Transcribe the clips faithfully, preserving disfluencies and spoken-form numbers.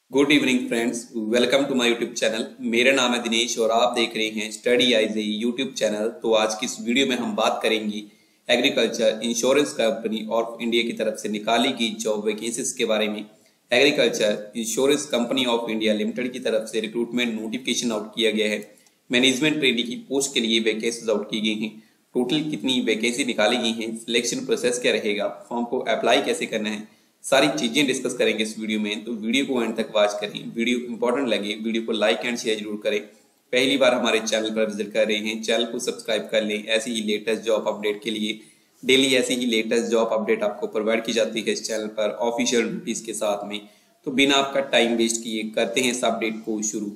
Good evening friends, welcome to my YouTube channel. मेरा नाम है दिनेश और आप देख रहे हैं स्टडी आइज यूट्यूब चैनल। तो आज की इस वीडियो में हम बात करेंगे agriculture insurance company of India की तरफ से निकाली गई जॉब वैकेंसीज के बारे में। Agriculture insurance company of India limited की तरफ से रिक्रूटमेंट नोटिफिकेशन आउट किया गया है। मैनेजमेंट ट्रेनी की पोस्ट के लिए वैकेंसीज आउट की गई हैं। टोटल कितनी वैकेंसी निकाली गई हैं, सिलेक्शन प्रोसेस क्या रहेगा, फॉर्म को अप्लाई कैसे करना है, सारी चीजें डिस्कस करेंगे इस वीडियो में। तो वीडियो को एंड तक वॉच करें। वीडियो इंपॉर्टेंट लगे वीडियो को लाइक एंड शेयर जरूर करें। पहली बार हमारे चैनल पर विजिट कर रहे हैं, चैनल को सब्सक्राइब कर लें। ऐसी ही लेटेस्ट जॉब अपडेट के लिए डेली ऐसी ही लेटेस्ट जॉब अपडेट आपको प्रोवाइड की जाती है इस चैनल पर ऑफिशियल नोटिस के साथ में। तो बिना आपका टाइम वेस्ट किए करते हैं इस अपडेट को शुरू।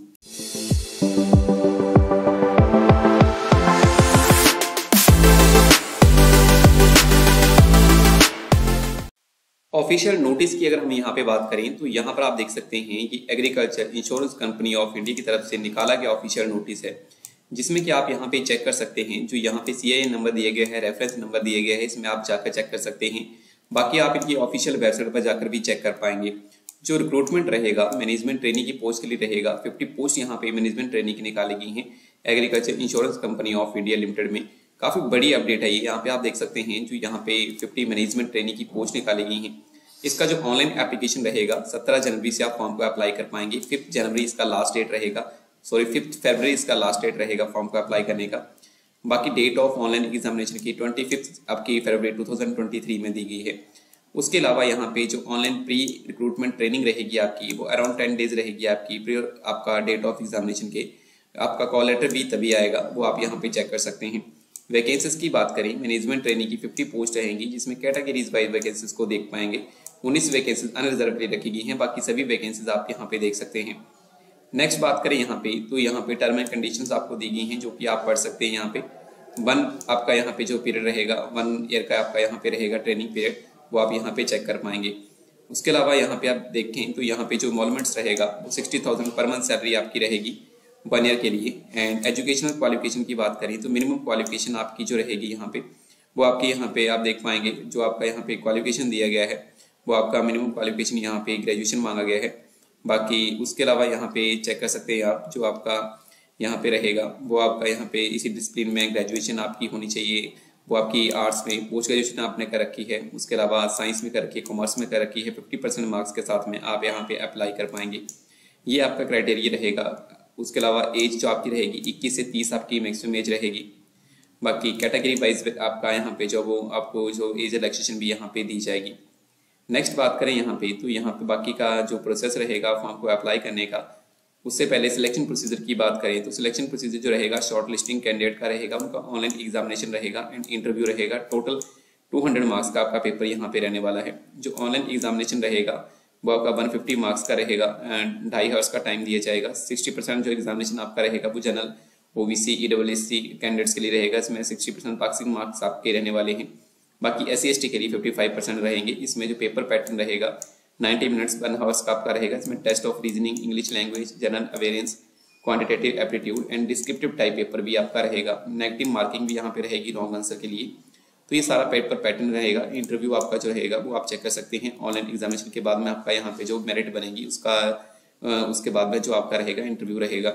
ऑफिशियल नोटिस की अगर हम यहाँ पे बात करें तो यहाँ पर आप देख सकते हैं कि agriculture insurance company of India की तरफ से निकाला गया ऑफिशियल नोटिस है, जिसमें कि आप यहाँ पे चेक कर सकते हैं। जो यहाँ पे सी आई ए नंबर दिए गए हैं, रेफरेंस नंबर दिए गए हैं, इसमें आप जाकर चेक कर सकते हैं। बाकी आप इनकी ऑफिशियल वेबसाइट पर जाकर भी चेक कर पाएंगे। जो रिक्रूटमेंट रहेगा मैनेजमेंट ट्रेनिंग की पोस्ट के लिए रहेगा। फिफ्टी पोस्ट यहाँ पे मैनेजमेंट ट्रेनिंग की निकाली गई है agriculture insurance company of India limited में। काफी बड़ी अपडेट है ये। यहाँ पे आप देख सकते हैं जो यहाँ पे फिफ्टी मैनेजमेंट ट्रेनिंग की पोस्ट निकाली गई है। इसका जो ऑनलाइन एप्लीकेशन रहेगा सत्रह जनवरी से आप फॉर्म को अप्लाई कर पाएंगे। फिफ्थ जनवरी इसका लास्ट डेट रहेगा, सॉरी फिफ्थ फरवरी इसका लास्ट डेट रहेगा फॉर्म को अप्लाई करने का। बाकी डेट ऑफ ऑनलाइन एग्जामिनेशन की ट्वेंटी फिफ्थ आपकी फरवरी टू थाउजेंड ट्वेंटी थ्री में दी गई है। उसके अलावा यहाँ पे जो ऑनलाइन प्री रिक्रूटमेंट ट्रेनिंग रहेगी आपकी वो अराउंड टेन डेज रहेगी आपकी प्री आपका डेट ऑफ एग्जामिनेशन के। आपका कॉल लेटर भी तभी आएगा, वो आप यहाँ पे चेक कर सकते हैं। वैकेंसीज की बात करें, मैनेजमेंट ट्रेनिंग की फिफ्टी पोस्ट रहेंगी, जिसमें कैटेगरीज वाइज वैकेंसीज को देख पाएंगे। उन्नीस वैकेंसीज अनरिजर्वली रखी गई हैं, बाकी सभी वैकेंसीज आप यहाँ पे देख सकते हैं। नेक्स्ट बात करें यहाँ पे तो यहाँ पे टर्म एंड कंडीशंस आपको दी गई हैं, जो कि आप पढ़ सकते हैं। यहाँ पे वन आपका यहाँ पे जो पीरियड रहेगा वन ईयर का आपका यहाँ पे रहेगा ट्रेनिंग पीरियड, वो आप यहाँ पे चेक कर पाएंगे। उसके अलावा यहाँ पे आप देखें तो यहाँ पे जो एनरोलमेंट्स रहेगा वो sixty thousand per month salary आपकी रहेगी वन ईयर के लिए। एंड एजुकेशनल क्वालिफिकेशन की बात करें तो मिनिमम क्वालिफिकेशन आपकी जो रहेगी यहाँ पे वो आपकी यहाँ पे आप देख पाएंगे। जो आपका यहाँ पे क्वालिफिकेशन दिया गया है वो आपका मिनिमम क्वालिफिकेशन यहाँ पे ग्रेजुएशन मांगा गया है। बाकी उसके अलावा यहाँ पे चेक कर सकते हैं आप जो आपका यहाँ पे रहेगा वो आपका यहाँ पे इसी डिसिप्लिन में ग्रेजुएशन आपकी होनी चाहिए। वो आपकी आर्ट्स में पोस्ट ग्रेजुएशन आपने कर रखी है, उसके अलावा साइंस में कर रखी है, कॉमर्स में कर रखी है। फिफ्टी परसेंट मार्क्स के साथ में आप यहाँ पे अप्लाई कर पाएंगे, ये आपका क्राइटेरिया रहेगा। उसके अलावा एज जो आपकी रहेगी इक्कीस से तीस आपकी मैक्सिमम एज रहेगी। बाकी कैटेगरी वाइज आपका यहाँ पे जो वो आपको जो एज रिलैक्सेशन भी यहाँ पे दी जाएगी। नेक्स्ट बात करें यहाँ पे तो यहाँ पे बाकी का जो प्रोसेस रहेगा फॉर्म को अप्लाई करने का, उससे पहले सिलेक्शन प्रोसीजर की बात करें तो सिलेक्शन प्रोसीजर जो रहेगा शॉर्ट लिस्टिंग कैंडिडेट का रहेगा, उनका ऑनलाइन एग्जामिनेशन रहेगा एंड इंटरव्यू रहेगा। टोटल टू हंड्रेड मार्क्स का आपका पेपर यहाँ पे रहने वाला है। जो ऑनलाइन एग्जामिनेशन रहेगा वो आपका वन फिफ्टी मार्क्स का रहेगा एंड ढाई आवर्स का टाइम दिया जाएगा। सिक्सटी परसेंट जो एग्जामिनेशन आपका रहेगा वो general OBC E W S C candidates के लिए रहेगा। इसमें सिक्सटी परसेंट पासिंग मार्क्स आपके रहने वाले हैं। बाकी एस सी एस टी के लिए फिफ्टी फाइव परसेंट रहेंगे। इसमें जो पेपर पैटर्न रहेगा नाइन्टी मिनट्स वन आवर्स का आपका रहेगा। इसमें test of reasoning, English language, general awareness, quantitative aptitude and descriptive type paper भी आपका रहेगा। नेगेटिव मार्किंग भी यहाँ पे रहेगी रॉन्ग आंसर के लिए। तो ये सारा पेपर पैटर्न रहेगा। इंटरव्यू आपका जो रहेगा वो आप चेक कर सकते हैं। ऑनलाइन एग्जामिनेशन के बाद में आपका यहाँ पे जो मेरिट बनेगी उसका उसके बाद में जो आपका रहेगा इंटरव्यू रहेगा।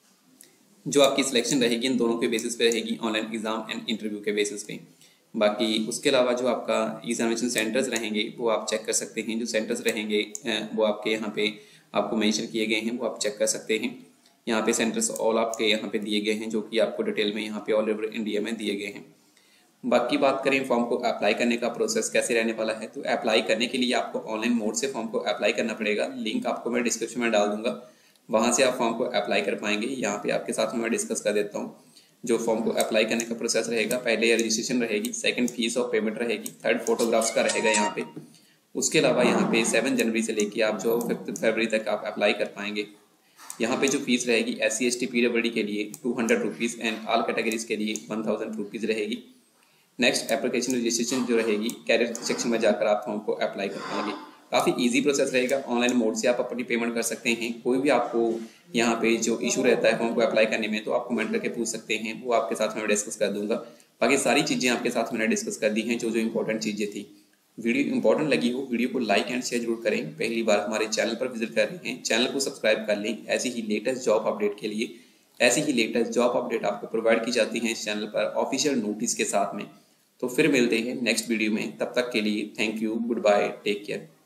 जो आपकी सिलेक्शन रहेगी इन दोनों के बेसिस पे रहेगी, ऑनलाइन एग्जाम एंड इंटरव्यू के बेसिस पे। बाकी उसके अलावा जो आपका एग्जामिनेशन सेंटर्स रहेंगे वो आप चेक कर सकते हैं। जो सेंटर्स रहेंगे वो आपके यहाँ पे आपको मेंशन किए गए हैं, वो आप चेक कर सकते हैं। यहाँ पे सेंटर्स ऑल आपके यहाँ पे दिए गए हैं, जो कि आपको डिटेल में यहाँ पे ऑल ओवर इंडिया में दिए गए हैं। बाकी बात करें फॉर्म को अप्लाई करने का प्रोसेस कैसे रहने वाला है, तो अप्लाई करने के लिए आपको ऑनलाइन मोड से फॉर्म को अप्लाई करना पड़ेगा। लिंक आपको मैं डिस्क्रिप्शन में डाल दूंगा, वहां से आप फॉर्म को अप्लाई कर पाएंगे। यहाँ पे आपके साथ में मैं डिस्कस कर देता हूँ जो फॉर्म को अप्लाई करने का प्रोसेस रहेगा। पहले रजिस्ट्रेशन रहेगी, सेकंड फीस ऑफ पेमेंट रहेगी, थर्ड फोटोग्राफ्स का रहेगा यहाँ पे। उसके अलावा यहाँ पे सेवन जनवरी से लेके आप जो फिफ्थ फरवरी तक आप अप्लाई कर पाएंगे। यहाँ पे जो फीस रहेगी S C S T PWD के लिए two hundred rupees and all categories के लिए वन थाउजेंड रुपीज़ रहेगी। नेक्स्ट एप्लीकेशन रजिस्ट्रेशन जो रहेगी कैरियर सेक्शन में जाकर आप फॉर्म को अप्लाई कर पाएंगे। काफ़ी इजी प्रोसेस रहेगा। ऑनलाइन मोड से आप अपनी पेमेंट कर सकते हैं। कोई भी आपको यहाँ पे जो इशू रहता है फॉर्म को अप्लाई करने में तो आप कमेंट करके पूछ सकते हैं, वो आपके साथ मैं डिस्कस कर दूंगा। बाकी सारी चीज़ें आपके साथ मैंने डिस्कस कर दी हैं जो जो इंपॉर्टेंट चीज़ें थी। वीडियो इंपॉर्टेंट लगी हो, वीडियो को लाइक एंड शेयर जरूर करें। पहली बार हमारे चैनल पर विजिट कर रहे हैं, चैनल को सब्सक्राइब कर लें। ऐसी ही लेटेस्ट जॉब अपडेट के लिए ऐसी ही लेटेस्ट जॉब अपडेट आपको प्रोवाइड की जाती है इस चैनल पर ऑफिशियल नोटिस के साथ में। तो फिर मिलते हैं नेक्स्ट वीडियो में, तब तक के लिए thank you, good bye, take care.